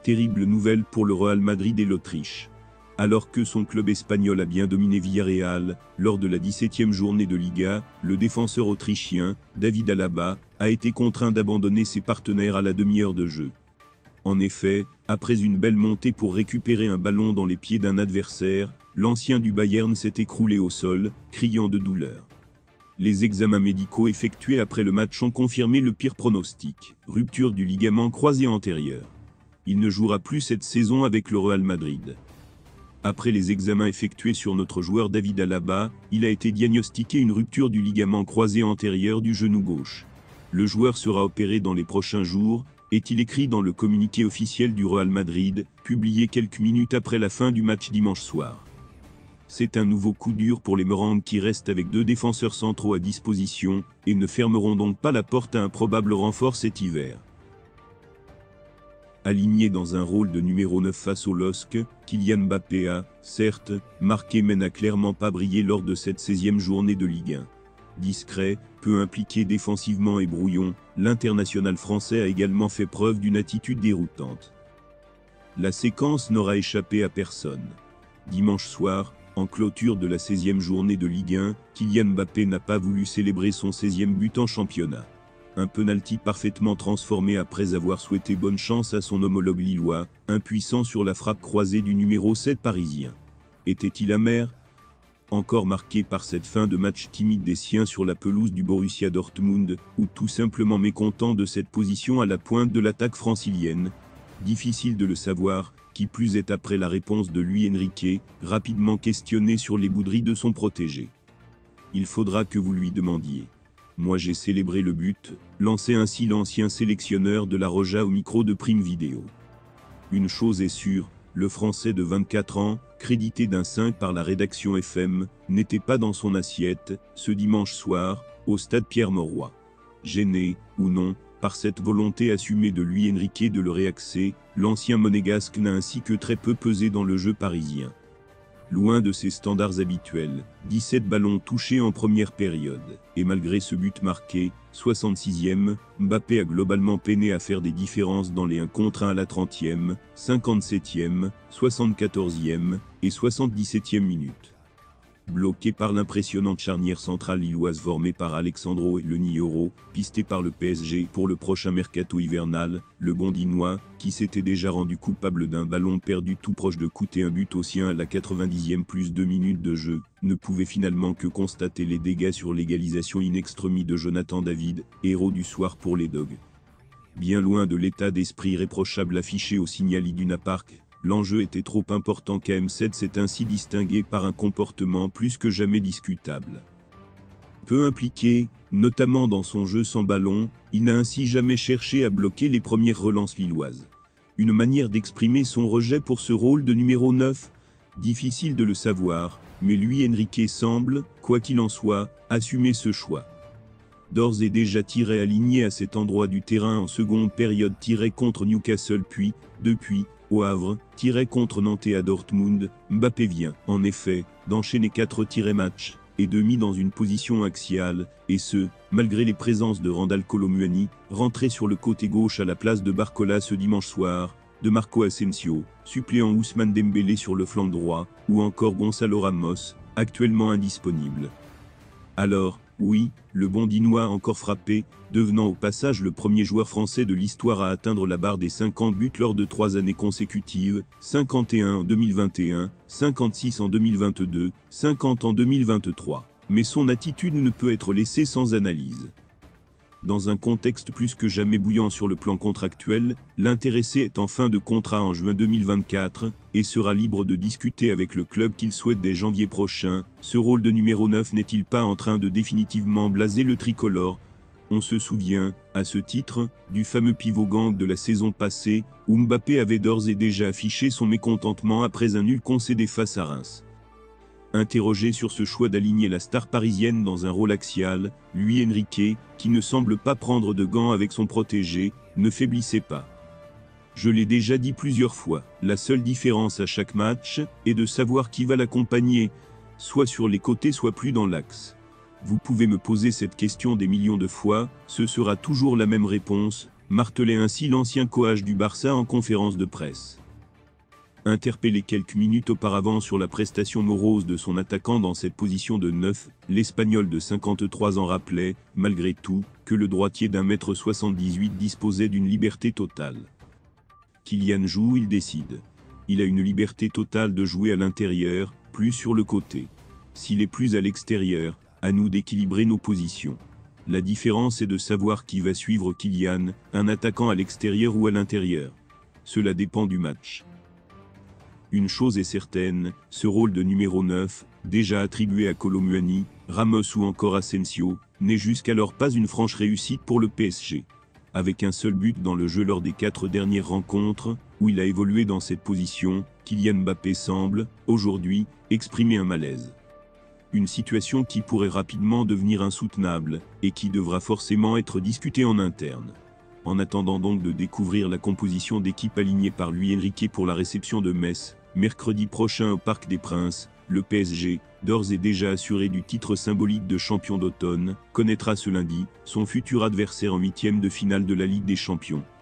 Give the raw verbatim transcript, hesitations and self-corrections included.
Terrible nouvelle pour le Real Madrid et l'Autriche. Alors que son club espagnol a bien dominé Villarreal, lors de la dix-septième journée de Liga, le défenseur autrichien, David Alaba, a été contraint d'abandonner ses partenaires à la demi-heure de jeu. En effet, après une belle montée pour récupérer un ballon dans les pieds d'un adversaire, l'ancien du Bayern s'est écroulé au sol, criant de douleur. Les examens médicaux effectués après le match ont confirmé le pire pronostic, rupture du ligament croisé antérieur. Il ne jouera plus cette saison avec le Real Madrid. Après les examens effectués sur notre joueur David Alaba, il a été diagnostiqué une rupture du ligament croisé antérieur du genou gauche. Le joueur sera opéré dans les prochains jours, est-il écrit dans le communiqué officiel du Real Madrid, publié quelques minutes après la fin du match dimanche soir. C'est un nouveau coup dur pour les Merengues qui restent avec deux défenseurs centraux à disposition, et ne fermeront donc pas la porte à un probable renfort cet hiver. Aligné dans un rôle de numéro neuf face au L O S C, Kylian Mbappé a, certes, marqué mais n'a clairement pas brillé lors de cette seizième journée de Ligue un. Discret, peu impliqué défensivement et brouillon, l'international français a également fait preuve d'une attitude déroutante. La séquence n'aura échappé à personne. Dimanche soir, en clôture de la seizième journée de Ligue un, Kylian Mbappé n'a pas voulu célébrer son seizième but en championnat. Un penalty parfaitement transformé après avoir souhaité bonne chance à son homologue lillois, impuissant sur la frappe croisée du numéro sept parisien. Était-il amer ? Encore marqué par cette fin de match timide des siens sur la pelouse du Borussia Dortmund, ou tout simplement mécontent de cette position à la pointe de l'attaque francilienne ? Difficile de le savoir, qui plus est après la réponse de Luis Enrique, rapidement questionné sur les bouderies de son protégé. Il faudra que vous lui demandiez. Moi j'ai célébré le but, lançait ainsi l'ancien sélectionneur de la Roja au micro de Prime Video. Une chose est sûre, le Français de vingt-quatre ans, crédité d'un cinq par la rédaction F M, n'était pas dans son assiette, ce dimanche soir, au stade Pierre-Mauroy. Gêné, ou non, par cette volonté assumée de Luis Enrique de le réaxer, l'ancien monégasque n'a ainsi que très peu pesé dans le jeu parisien. Loin de ses standards habituels, dix-sept ballons touchés en première période, et malgré ce but marqué, soixante-sixième, Mbappé a globalement peiné à faire des différences dans les un contre un à la trentième, cinquante-septième, soixante-quatorzième et soixante-dix-septième minutes. Bloqué par l'impressionnante charnière centrale lilloise formée par Alexandro et Le Nioro, pisté par le P S G pour le prochain mercato hivernal, le Gondinois, qui s'était déjà rendu coupable d'un ballon perdu tout proche de coûter un but au sien à la quatre-vingt-dixième plus deux minutes de jeu, ne pouvait finalement que constater les dégâts sur l'égalisation in extremis de Jonathan David, héros du soir pour les Dogs. Bien loin de l'état d'esprit réprochable affiché au Signal Iduna Park, l'enjeu était trop important qu'A M sept s'est ainsi distingué par un comportement plus que jamais discutable. Peu impliqué, notamment dans son jeu sans ballon, il n'a ainsi jamais cherché à bloquer les premières relances lilloises. Une manière d'exprimer son rejet pour ce rôle de numéro neuf ? Difficile de le savoir, mais Luis Enrique semble, quoi qu'il en soit, assumer ce choix. D'ores et déjà tiré aligné à cet endroit du terrain en seconde période tiré contre Newcastle puis, depuis, au Havre, tiré contre Nantes et à Dortmund, Mbappé vient, en effet, d'enchaîner quatre tirs matchs, et de mis dans une position axiale, et ce, malgré les présences de Randal Kolo Muani, rentré sur le côté gauche à la place de Barcola ce dimanche soir, de Marco Asensio, suppléant Ousmane Dembélé sur le flanc droit, ou encore Gonzalo Ramos, actuellement indisponible. Alors, oui, le Gondinois a encore frappé, devenant au passage le premier joueur français de l'histoire à atteindre la barre des cinquante buts lors de trois années consécutives, cinquante et un en deux mille vingt et un, cinquante-six en deux mille vingt-deux, cinquante en deux mille vingt-trois. Mais son attitude ne peut être laissée sans analyse. Dans un contexte plus que jamais bouillant sur le plan contractuel, l'intéressé est en fin de contrat en juin deux mille vingt-quatre, et sera libre de discuter avec le club qu'il souhaite dès janvier prochain. Ce rôle de numéro neuf n'est-il pas en train de définitivement blaser le tricolore ? On se souvient, à ce titre, du fameux pivot gang de la saison passée, où Mbappé avait d'ores et déjà affiché son mécontentement après un nul concédé face à Reims. Interrogé sur ce choix d'aligner la star parisienne dans un rôle axial, Luis Enrique, qui ne semble pas prendre de gants avec son protégé, ne faiblissait pas. Je l'ai déjà dit plusieurs fois, la seule différence à chaque match est de savoir qui va l'accompagner, soit sur les côtés soit plus dans l'axe. Vous pouvez me poser cette question des millions de fois, ce sera toujours la même réponse, martelait ainsi l'ancien coach du Barça en conférence de presse. Interpellé quelques minutes auparavant sur la prestation morose de son attaquant dans cette position de neuf, l'Espagnol de cinquante-trois ans rappelait, malgré tout, que le droitier d'un mètre soixante-dix-huit disposait d'une liberté totale. Kylian joue, il décide. Il a une liberté totale de jouer à l'intérieur, plus sur le côté. S'il est plus à l'extérieur, à nous d'équilibrer nos positions. La différence est de savoir qui va suivre Kylian, un attaquant à l'extérieur ou à l'intérieur. Cela dépend du match. Une chose est certaine, ce rôle de numéro neuf, déjà attribué à Kolo Muani, Ramos ou encore Asensio, n'est jusqu'alors pas une franche réussite pour le P S G. Avec un seul but dans le jeu lors des quatre dernières rencontres, où il a évolué dans cette position, Kylian Mbappé semble, aujourd'hui, exprimer un malaise. Une situation qui pourrait rapidement devenir insoutenable, et qui devra forcément être discutée en interne. En attendant donc de découvrir la composition d'équipe alignée par Luis Enrique pour la réception de Metz, mercredi prochain au Parc des Princes, le P S G, d'ores et déjà assuré du titre symbolique de champion d'automne, connaîtra ce lundi son futur adversaire en huitième de finale de la Ligue des Champions.